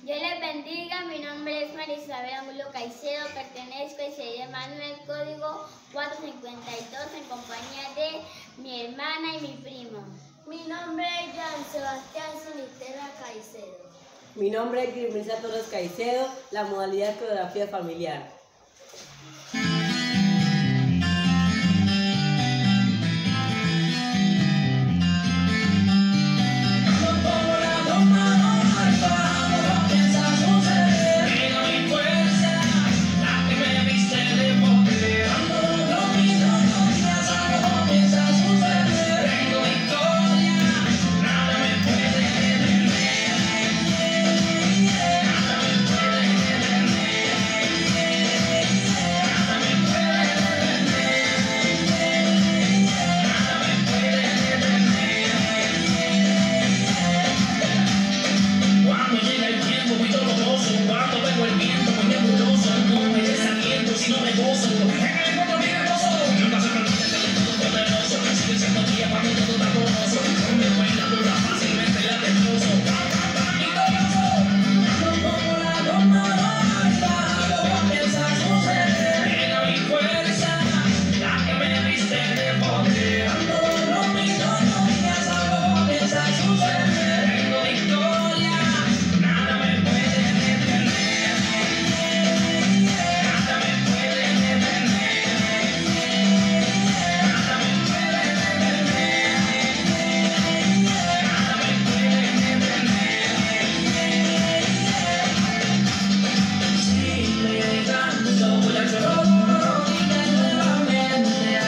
Dios les bendiga, mi nombre es María Isabel Angulo Caicedo, pertenezco y soy de Manuel Código 452 en compañía de mi hermana y mi primo. Mi nombre es Jan Sebastián Sinistera Caicedo. Mi nombre es Grimilza Torres Caicedo, la modalidad coreografía familiar.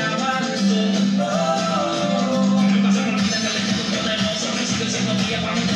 Yeah.